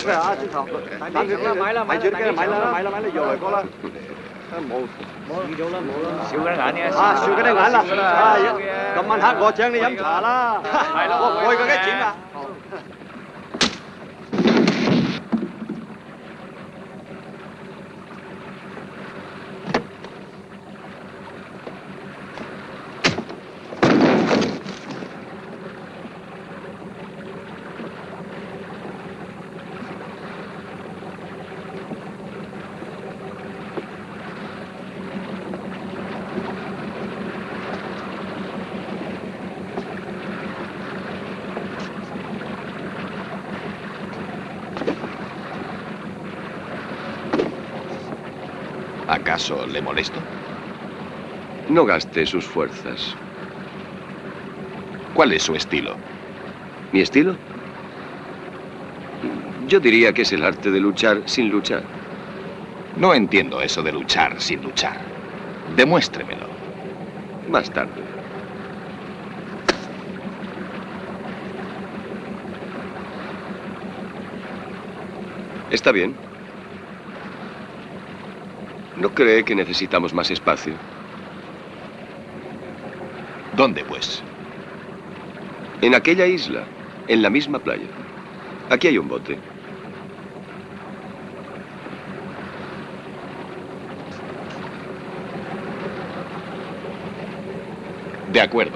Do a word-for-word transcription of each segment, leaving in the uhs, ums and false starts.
嘅啊，先頭。買啦買啦買啦買啦買啦買啦，又嚟過啦。冇冇咗啦冇啦。笑緊眼嘅。啊，笑緊啲眼啦。啊，咁晚黑我請你飲茶啦。係咯。我我佢幾錢啊？ ¿Acaso le molesto? No gaste sus fuerzas. ¿Cuál es su estilo? ¿Mi estilo? Yo diría que es el arte de luchar sin luchar. No entiendo eso de luchar sin luchar. Demuéstremelo. Más tarde. Está bien. ¿No cree que necesitamos más espacio? ¿Dónde, pues? En aquella isla, en la misma playa. Aquí hay un bote. De acuerdo.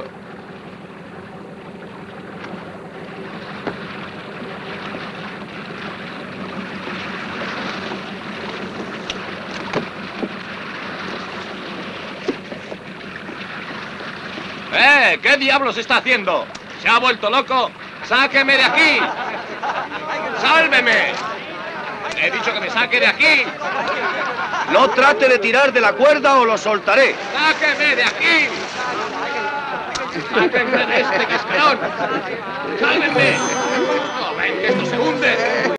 ¡Eh! ¿Qué diablos está haciendo? ¿Se ha vuelto loco? ¡Sáqueme de aquí! ¡Sálveme! ¡Le he dicho que me saque de aquí! No trate de tirar de la cuerda o lo soltaré. ¡Sáqueme de aquí! ¡Sáquenme de este cascarón! ¡Sálvenme! ¡No ven que esto se hunde!